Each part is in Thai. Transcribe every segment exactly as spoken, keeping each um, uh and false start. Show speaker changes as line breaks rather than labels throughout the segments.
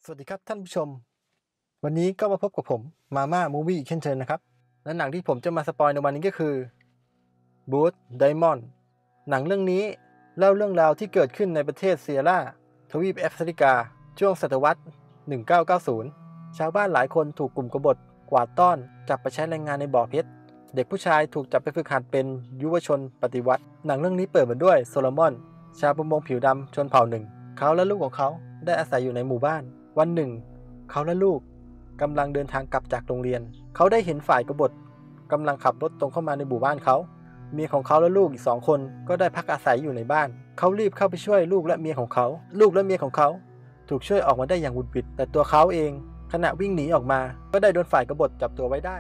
สวัสดีครับท่านผู้ชมวันนี้ก็มาพบกับผมมาม่ามูวี่อีกเช่นเคยนะครับและหนังที่ผมจะมาสปอยในวันนี้ก็คือบูธไดมอนด์หนังเรื่องนี้เล่าเรื่องราวที่เกิดขึ้นในประเทศเซียร่าทวีปแอฟริกาช่วงศตวรรษหนึ่งพันเก้าร้อยเก้าสิบชาวบ้านหลายคนถูกกลุ่มกบฏกวาดต้อนจับไปใช้แรงงานในบ่อเพชรเด็กผู้ชายถูกจับไปฝึกหัดเป็นยุวชนปฏิวัติหนังเรื่องนี้เปิดมาด้วยโซโลมอนชาวประมงผิวดำชนเผ่าหนึ่งเขาและลูกของเขาได้อาศัยอยู่ในหมู่บ้านวันหนึ่งเขาและลูกกำลังเดินทางกลับจากโรงเรียนเขาได้เห็นฝ่ายกบฏกำลังขับรถตรงเข้ามาในหมู่บ้านเขาเมียของเขาและลูกอีกสองคนก็ได้พักอาศัยอยู่ในบ้านเขารีบเข้าไปช่วยลูกและเมียของเขาลูกและเมียของเขาถูกช่วยออกมาได้อย่างบุดบิดแต่ตัวเขาเองขณะวิ่งหนีออกมาก็ได้โดนฝ่ายกบฏจับตัวไว้ได้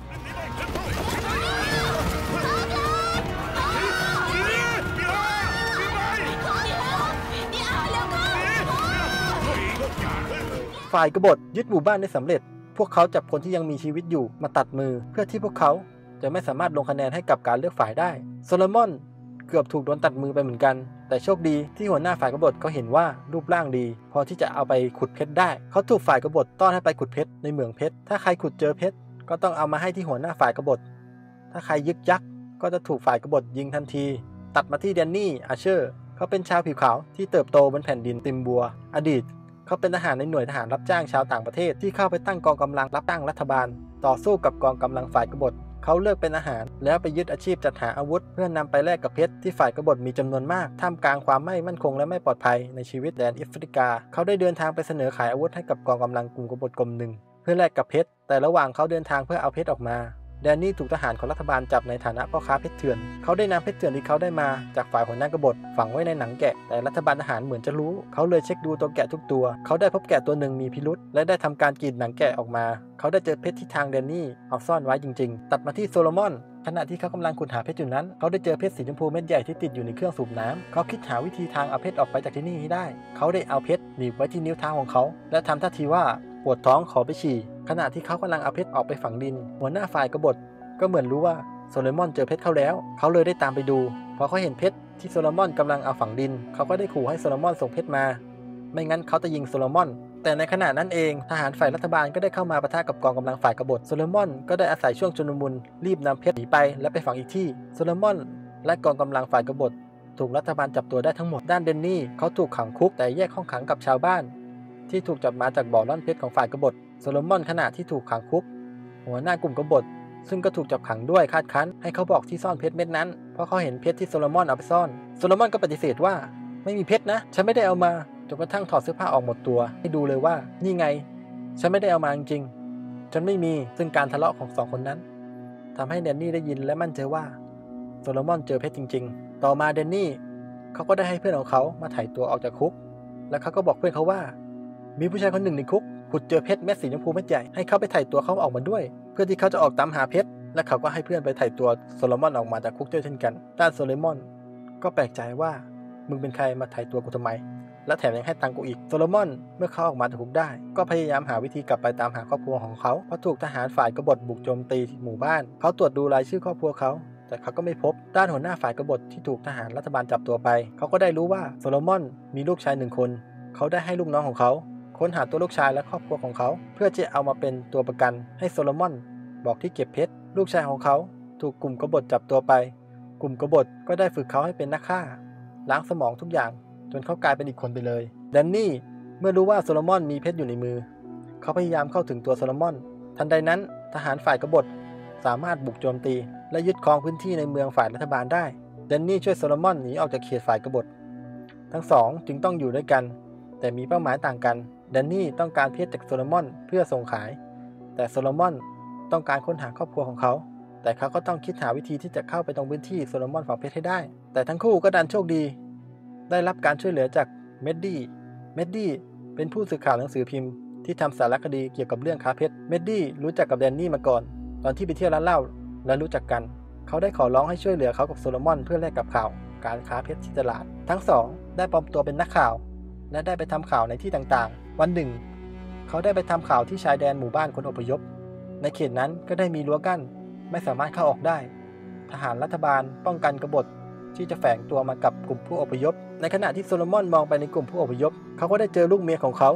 ฝ่ายกบฏยึดหมู่บ้านได้สำเร็จพวกเขาจับคนที่ยังมีชีวิตอยู่มาตัดมือเพื่อที่พวกเขาจะไม่สามารถลงคะแนนให้กับการเลือกฝ่ายได้โซโลมอนเกือบถูกโดนตัดมือไปเหมือนกันแต่โชคดีที่หัวหน้าฝ่ายกบฏเขาเห็นว่ารูปร่างดีพอที่จะเอาไปขุดเพชรได้เขาถูกฝ่ายกบฏต้อนให้ไปขุดเพชรในเหมืองเพชรถ้าใครขุดเจอเพชรก็ต้องเอามาให้ที่หัวหน้าฝ่ายกบฏถ้าใครยึกยักก็จะถูกฝ่ายกบฏยิงทันทีตัดมาที่แดนนี่อาเชอร์เขาเป็นชาวผิวขาวที่เติบโตบนแผ่นดินติมบัวอดีตเขาเป็นทหารในหน่วยทหารรับจ้างชาวต่างประเทศที่เข้าไปตั้งกองกำลังรับตั้งรัฐบาลต่อสู้กับกองกำลังฝ่ายกบฏเขาเลิกเป็นทหารแล้วไปยึดอาชีพจัดหาอาวุธเพื่อนำไปแลกกับเพชรที่ฝ่ายกบฏมีจำนวนมากท่ามกลางความไม่มั่นคงและไม่ปลอดภัยในชีวิตแดนแอฟริกาเขาได้เดินทางไปเสนอขายอาวุธให้กับกองกำลังกลุ่มกบฏกลุ่มหนึ่งเพื่อแลกกับเพชรแต่ระหว่างเขาเดินทางเพื่อเอาเพชรออกมาแดนนี่ถูกทหารของรัฐบาลจับในฐานะพ่อค้าเพชรเถื่อนเขาได้นำเพชรเถื่อนที่เขาได้มาจากฝ่ายหัวหน้ากบฏฝังไว้ในหนังแกะแต่รัฐบาลทหารเหมือนจะรู้เขาเลยเช็คดูตัวแกะทุกตัวเขาได้พบแกะตัวหนึ่งมีพิรุธและได้ทำการกรีดหนังแกะออกมาเขาได้เจอเพชรที่ทางแดนนี่เอาซ่อนไว้จริงๆตัดมาที่โซโลมอนขณะที่เขากำลังขุดหาเพชรอยู่นั้นเขาได้เจอเพชรสีชมพูเม็ดใหญ่ที่ติดอยู่ในเครื่องสูบน้ำเขาคิดหาวิธีทางเอาเพชรออกไปจากที่นี่ให้ได้เขาได้เอาเพชรหนีบไว้ที่นิ้วเท้าของเขาและทำท่าทีว่าปวดท้องขอไปฉี่ขณะที่เขากำลังเอาเพชรออกไปฝังดินหัวหน้าฝ่ายกบฏก็เหมือนรู้ว่าโซโลมอนเจอเพชรเขาแล้วเขาเลยได้ตามไปดูพอเขาเห็นเพชรที่โซโลมอนกำลังเอาฝังดินเขาก็ได้ขู่ให้โซโลมอนส่งเพชรมาไม่งั้นเขาจะยิงโซโลมอนแต่ในขณะนั้นเองทหารฝ่ายรัฐบาลก็ได้เข้ามาปะทะกับกองกำลังฝ่ายกบฏโซโลมอนก็ได้อาศัยช่วงชุลมุนรีบนำเพชรหนีไปและไปฝังอีกที่โซโลมอนและกองกำลังฝ่ายกบฏถูกรัฐบาลจับตัวได้ทั้งหมดด้านเดนนี่เขาถูกขังคุกแต่แยกห้องขังกับชาวบ้านที่ถูกจับมาจากบ่อล่อนเพชรของฝ่ายกบฏโซโลมอนขณะที่ถูกขังคุกหัวหน้ากลุ่มกบฏซึ่งก็ถูกจับขังด้วยคาดคั้นให้เขาบอกที่ซ่อนเพชรเม็ดนั้นเพราะเขาเห็นเพชรที่โซโลมอนเอาไปซ่อนโซโลมอนก็ปฏิเสธว่าไม่มีเพชรนะฉันไม่ได้เอามาจนกระทั่งถอดเสื้อผ้าออกหมดตัวให้ดูเลยว่านี่ไงฉันไม่ได้เอามาจริงๆฉันไม่มีซึ่งการทะเลาะของสองคนนั้นทำให้แดนนี่ได้ยินและมั่นใจว่าโซโลมอนเจอเพชรจริงๆต่อมาแดนนี่เขาก็ได้ให้เพื่อนของเขามาไถ่ตัวออกจากคุกและเขาก็บอกเพื่อนเขาว่ามีผู้ชายคนหนึ่งในคุกขุดเจอเพชรเม็ดสีชมพูเม็ดใหญ่ให้เขาไปไถ่ตัวเขาออกมาด้วยเพื่อที่เขาจะออกตามหาเพชรและเขาก็ให้เพื่อนไปไถ่ตัวโซโลมอนออกมาจากคุกด้วยเช่นกันด้านโซโลมอนก็แปลกใจว่ามึงเป็นใครมาไถ่ตัวกูทำไมและแถมยังให้ตังกูอีกโซโลมอนเมื่อเขาออกมาจากคุกได้ก็พยายามหาวิธีกลับไปตามหาครอบครัวของเขาเพราะถูกทหารฝ่ายกบฏบุกโจมตีหมู่บ้านเขาตรวจดูรายชื่อครอบครัวเขาแต่เขาก็ไม่พบด้านหัวหน้าฝ่ายกบฏที่ถูกทหารรัฐบาลจับตัวไปเขาก็ได้รู้ว่าโซโลมอนมีลูกชายหนึ่งคนเขาได้ให้ลูกน้องของเขาค้นหาตัวลูกชายและครอบครัวของเขาเพื่อจะเอามาเป็นตัวประกันให้โซโลมอนบอกที่เก็บเพชรลูกชายของเขาถูกกลุ่มกบฏจับตัวไปกลุ่มกบฏก็ได้ฝึกเขาให้เป็นนักฆ่าล้างสมองทุกอย่างจนเขากลายเป็นอีกคนไปเลยแดนนี่เมื่อรู้ว่าโซโลมอนมีเพชรอยู่ในมือเขาพยายามเข้าถึงตัวโซโลมอนทันใดนั้นทหารฝ่ายกบฏสามารถบุกโจมตีและยึดครองพื้นที่ในเมืองฝ่ายรัฐบาลได้แดนนี่ช่วยโซโลมอนหนีออกจากเขตฝ่ายกบฏทั้งสองจึงต้องอยู่ด้วยกันแต่มีเป้าหมายต่างกันแดนนี่ต้องการเพชรจากโซโลมอนเพื่อส่งขายแต่โซโลมอนต้องการค้นหาครอบครัวของเขาแต่เขาก็ต้องคิดหาวิธีที่จะเข้าไปตรงพื้นที่โซโลมอนฝังเพชรให้ได้แต่ทั้งคู่ก็ดันโชคดีได้รับการช่วยเหลือจากเมดดี้เมดดี้เป็นผู้สื่อข่าวหนังสือพิมพ์ที่ทำสารคดีเกี่ยวกับเรื่องค้าเพชรเมดดี้รู้จักกับแดนนี่มาก่อนตอนที่ไปเที่ยวร้านเหล้าและรู้จักกันเขาได้ขอร้องให้ช่วยเหลือเขากับโซโลมอนเพื่อแลกกับข่าวการค้าเพชรที่ตลาดทั้งสองได้ปลอมตัวเป็นนักข่าวและได้ไปทำข่าวในที่ต่างๆวันหนึ่งเขาได้ไปทำข่าวที่ชายแดนหมู่บ้านคนอพยพในเขตนั้นก็ได้มีรั้วกั้นไม่สามารถเข้าออกได้ทหารรัฐบาลป้องกันกบฏที่จะแฝงตัวมากับกลุ่มผู้อพยพในขณะที่โซโลมอนมองไปในกลุ่มผู้อพยพเขาก็ได้เจอลูกเมียของเขา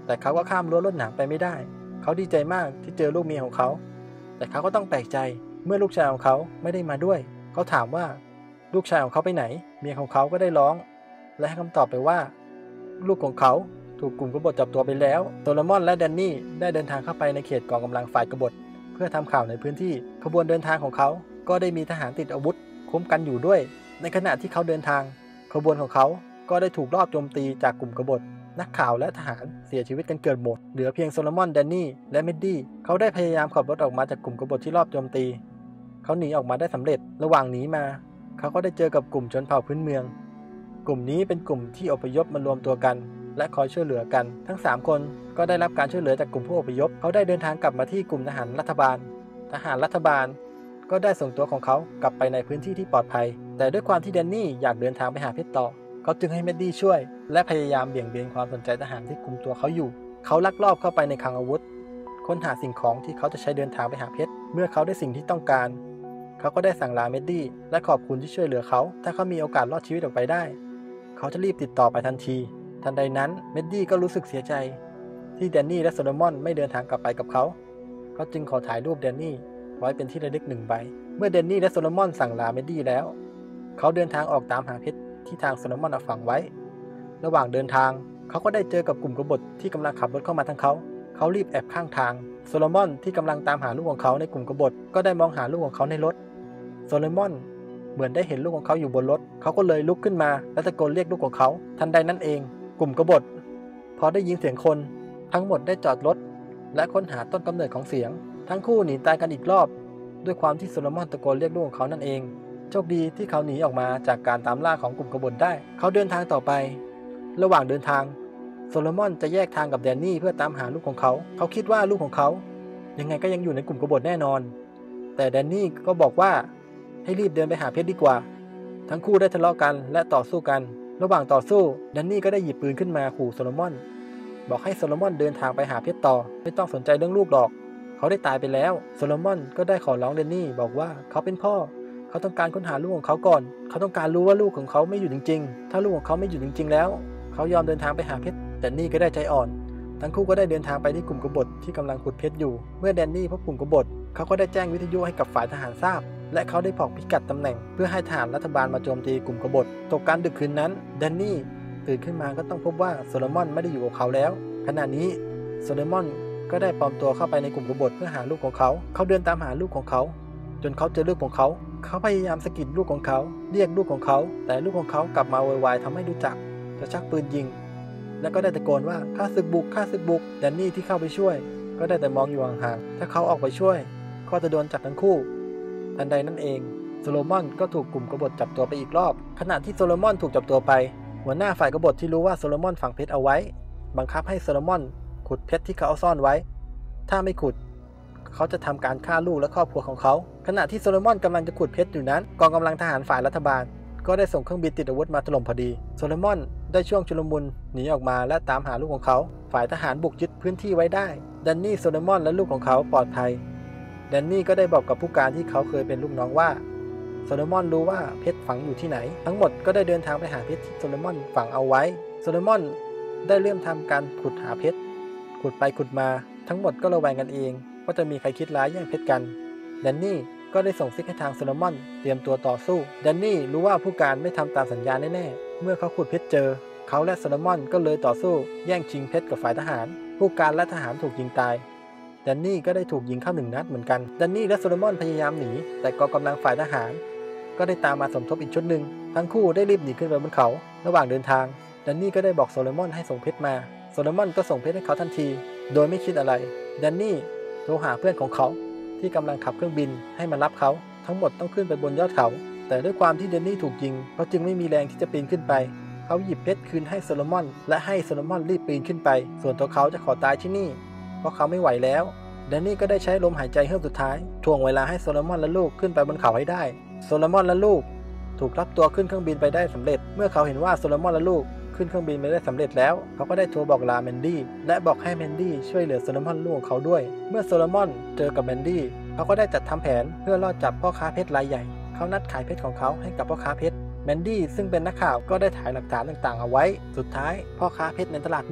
แต่เขาก็ข้ามรั้วลวดหนามไปไม่ได้เขาดีใจมากที่เจอลูกเมียของเขาแต่เขาก็ต้องแปลกใจเมื่อลูกชายของเขาไม่ได้มาด้วยเขาถามว่าลูกชายของเขาไปไหนเมียของเขาก็ได้ร้องและให้คำตอบไปว่าลูกของเขาถูกกลุ่มกบฏจับตัวไปแล้วโซโลมอนและแดนนี่ได้เดินทางเข้าไปในเขตกองกำลังฝ่ายกบฏเพื่อทำข่าวในพื้นที่ขบวนเดินทางของเขาก็ได้มีทหารติดอาวุธคุ้มกันอยู่ด้วยในขณะที่เขาเดินทางขบวนของเขาก็ได้ถูกลอบโจมตีจากกลุ่มกบฏนักข่าวและทหารเสียชีวิตกันเกือบหมดเหลือเพียงโซโลมอนแดนนี่และเมดดี้เขาได้พยายามขับรถออกมาจากกลุ่มกบฏที่ลอบโจมตีเขาหนีออกมาได้สำเร็จระหว่างหนีมาเขาก็ได้เจอกับกลุ่มชนเผ่าพื้นเมืองกลุ่มนี้เป็นกลุ่มที่อพยพมารวมตัวกันและคอยช่วยเหลือกันทั้งสามคนก็ได้รับการช่วยเหลือจากกลุ่มผู้อพยพเขาได้เดินทางกลับมาที่กลุ่มทหารรัฐบาลทหารรัฐบาลก็ได้ส่งตัวของเขากลับไปในพื้นที่ที่ปลอดภัยแต่ด้วยความที่แดนนี่อยากเดินทางไปหาเพชรต่อเขาจึงให้เมดดี้ช่วยและพยายามเบี่ยงเบนความสนใจทหารที่กุมตัวเขาอยู่เขาลักลอบเข้าไปในคลังอาวุธค้นหาสิ่งของที่เขาจะใช้เดินทางไปหาเพชรเมื่อเขาได้สิ่งที่ต้องการเขาก็ได้สั่งลาเมดดี้และขอบคุณที่ช่วยเหลือเขาถ้าเขามีโอกาสรอดชีวิตออกไปได้เขาจะรีบติดต่อไปทันทีทันใดนั้นเมดดี้ก็รู้สึกเสียใจที่แดนนี่และโซโลมอนไม่เดินทางกลับไปกับเขาเขาจึงขอถ่ายรูปแดนนี่ไว้เป็นที่ระลึกหนึ่งใบเมื่อแดนนี่และโซโลมอนสั่งลาเมดดี้แล้วเขาเดินทางออกตามหาเพชรที่ทางโซโลมอนเอาฝังไว้ระหว่างเดินทางเขาก็ได้เจอกับกลุ่มกบฏที่กำลังขับรถเข้ามาทางเขาเขารีบแอบข้างทางโซโลมอนที่กำลังตามหาลูกของเขาในกลุ่มกบฏก็ได้มองหาลูกของเขาในรถโซโลมอนเหมือนได้เห็นลูกของเขาอยู่บนรถเขาก็เลยลุกขึ้นมาและตะโกนเรียกลูกของเขาทันใดนั้นเองกลุ่มกบฏพอได้ยินเสียงคนทั้งหมดได้จอดรถและค้นหาต้นกำเนิดของเสียงทั้งคู่หนีตายกันอีกรอบด้วยความที่โซโลมอนตะโกนเรียกลูกของเขานั่นเองโชคดีที่เขาหนีออกมาจากการตามล่าของกลุ่มกบฏได้เขาเดินทางต่อไประหว่างเดินทางโซโลมอนจะแยกทางกับแดนนี่เพื่อตามหาลูกของเขาเขาคิดว่าลูกของเขายังไงก็ยังอยู่ในกลุ่มกบฏแน่นอนแต่แดนนี่ก็บอกว่าให้รีบเดินไปหาเพชรดีกว่าทั้งคู่ได้ทะเลาะกันและต่อสู้กันระหว่างต่อสู้แดนนี่ก็ได้หยิบปืนขึ้นมาขู่โซโลมอนบอกให้โซโลมอนเดินทางไปหาเพชรต่อไม่ต้องสนใจเรื่องลูกหรอกเขาได้ตายไปแล้วโซโลมอนก็ได้ขอร้องแดนนี่บอกว่าเขาเป็นพ่อเขาต้องการค้นหาลูกของเขาก่อนเขาต้องการรู้ว่าลูกของเขาไม่อยู่จริงๆถ้าลูกของเขาไม่อยู่จริงๆแล้วเขายอมเดินทางไปหาเพชรแดนนี่ก็ได้ใจอ่อนทั้งคู่ก็ได้เดินทางไปที่กลุ่มกบฏที่กำลังขุดเพชรอยู่เมื่อแดนนี่พบกลุ่มกบฏเขาก็ได้แจ้งวิทยุให้กับฝ่ายทหารทราบและเขาได้บอกพิกัดตำแหน่งเพื่อให้ทหารรัฐบาลมาโจมตีกลุ่มกบฏตกกลางดึกคืนนั้นแดนนี่ตื่นขึ้นมาก็ต้องพบว่าโซโลมอนไม่ได้อยู่กับเขาแล้วขณะนี้โซโลมอนก็ได้ปลอมตัวเข้าไปในกลุ่มกบฏเพื่อหาลูกของเขาเขาเดินตามหาลูกของเขาจนเขาเจอลูกของเขาเขาพยายามสะกิดลูกของเขาเรียกลูกของเขาแต่ลูกของเขากลับมาโวยวายทำให้รู้จักจะชักปืนยิงและก็ได้ตะโกนว่าข้าศึกบุกข้าศึกบุกแดนนี่ที่เข้าไปช่วยก็ได้แต่มองอยู่ห่างๆถ้าเขาออกไปช่วยก็จะโดนจับทั้งคู่ทันใดนั้นเองโซโลมอนก็ถูกกลุ่มกบฏจับตัวไปอีกรอบขณะที่โซโลมอนถูกจับตัวไปหัวหน้าฝ่ายกบฏที่รู้ว่าโซโลมอนฝังเพชรเอาไว้บังคับให้โซโลมอนขุดเพชรที่เขาเอาซ่อนไว้ถ้าไม่ขุดเขาจะทำการฆ่าลูกและครอบครัวของเขาขณะที่โซโลมอนกำลังจะขุดเพชรอยู่นั้นกองกำลังทหารฝ่ายรัฐบาลก็ได้ส่งเครื่องบินติดอาวุธมาถล่มพอดีโซโลมอนได้ช่วงชุลมุนหนีออกมาและตามหาลูกของเขาฝ่ายทหารบุกยึดพื้นที่ไว้ได้แดนนี่โซโลมอนและลูกของเขาปลอดภัยแดนนี่ก็ได้บอกกับผู้การที่เขาเคยเป็นลูกน้องว่าโซโลมอนรู้ว่าเพชรฝังอยู่ที่ไหนทั้งหมดก็ได้เดินทางไปหาเพชรที่โซโลมอนฝังเอาไว้โซโลมอนได้เริ่มทำการขุดหาเพชรขุดไปขุดมาทั้งหมดก็ระแวงกันเองว่าจะมีใครคิดร้ายแย่งเพชรกันแดนนี่ก็ได้ส่งซิกให้ทางโซโลมอนเตรียมตัวต่อสู้แดนนี่รู้ว่าผู้การไม่ทำตามสัญญาแน่ๆเมื่อเขาขุดเพชรเจอเขาและโซโลมอนก็เลยต่อสู้แย่งชิงเพชรกับฝ่ายทหารผู้การและทหารถูกยิงตายแดนนี่ก็ได้ถูกยิงเข้าหนึ่งนัดเหมือนกันแดนนี่และโซโลมอนพยายามหนีแต่กองกำลังฝ่ายทหารก็ได้ตามมาสมทบอีกชุดหนึ่งทั้งคู่ได้รีบหนีขึ้นไปบนเขาระหว่างเดินทางแดนนี่ก็ได้บอกโซโลมอนให้ส่งเพชรมาโซโลมอนก็ส่งเพชรให้เขาทันทีโดยไม่คิดอะไรแดนนี่โทรหาเพื่อนของเขาที่กำลังขับเครื่องบินให้มารับเขาทั้งหมดต้องขึ้นไปบนยอดเขาแต่ด้วยความที่แดนนี่ถูกยิงเขาจึงไม่มีแรงที่จะปีนขึ้นไปเขาหยิบเพชรคืนให้โซโลมอนและให้โซโลมอนรีบปีนขึ้นไปส่วนตัวเขาจะขอตายที่นี่เพราะเขาไม่ไหวแล้วแดนนี่ก็ได้ใช้ลมหายใจเฮือกสุดท้ายถ่วงเวลาให้โซโลมอนและลูกขึ้นไปบนเขาให้ได้โซโลมอนและลูกถูกรับตัวขึ้นเครื่องบินไปได้สำเร็จเมื่อเขาเห็นว่าโซโลมอนและลูกขึ้นเครื่องบินไปได้สำเร็จแล้วเขาก็ได้โทรบอกลาแมนดี้และบอกให้แมนดี้ช่วยเหลือโซโลมอนลูกของเขาด้วยเมื่อโซโลมอนเจอกับแมนดี้เขาก็ได้จัดทำแผนเพื่อล่อจับพ่อค้าเพชรรายใหญ่เขานัดขายเพชรของเขาให้กับพ่อค้าเพชรแมนดี้ซึ่งเป็นนักข่าวก็ได้ถ่ายหลักฐานต่างๆเอาไว้สุดท้ายพ่อค้าเพชรในตลาดมืด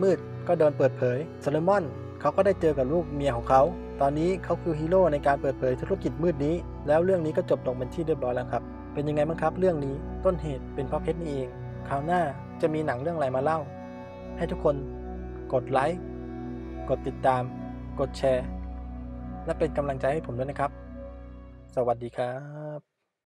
ก็โดนเปิดเผยโซโลมอนเขาก็ได้เจอกับลูกเมียของเขาตอนนี้เขาคือฮีโร่ในการเปิดเผยธุรกิจมืดนี้แล้วเรื่องนี้ก็จบลงเป็นที่เรียบร้อยแล้วครับเป็นยังไงบ้างครับเรื่องนี้ต้นเหตุเป็นเพราะเพชรนี่เองคราวหน้าจะมีหนังเรื่องอะไรมาเล่าให้ทุกคนกดไลค์กดติดตามกดแชร์และเป็นกำลังใจให้ผมด้วยนะครับสวัสดีครับ